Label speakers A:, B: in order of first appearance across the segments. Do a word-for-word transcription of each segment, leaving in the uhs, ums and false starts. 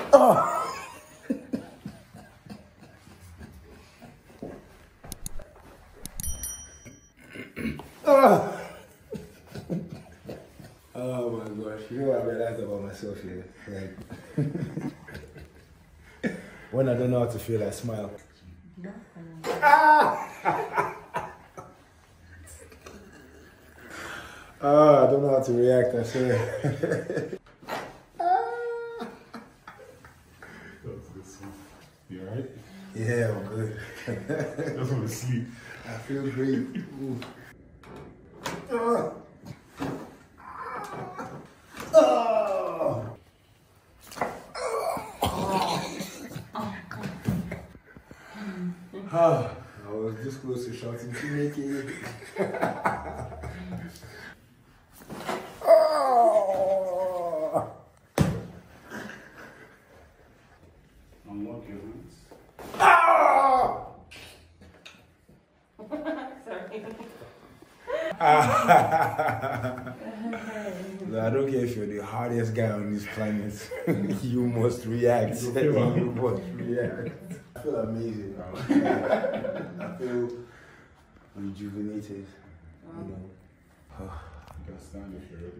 A: Oh. Oh. Oh my gosh, you know what I realized about myself here? Like, when I don't know how to feel, I smile. Ah! Oh, I don't know how to react, I swear.
B: You alright?
A: Yeah, I'm good.
B: I just want to sleep.
A: I feel great. Ooh. Oh. Oh. Oh. I was this close to shouting to make it. Oh.
B: Unlock your hands.
A: Oh.
C: Sorry.
A: I don't care if you're the hardest guy on this planet. You must react. You must react. I feel amazing now. I feel rejuvenated. You know.
B: You can stand if you're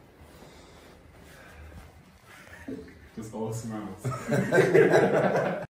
B: ready. Just all smiles.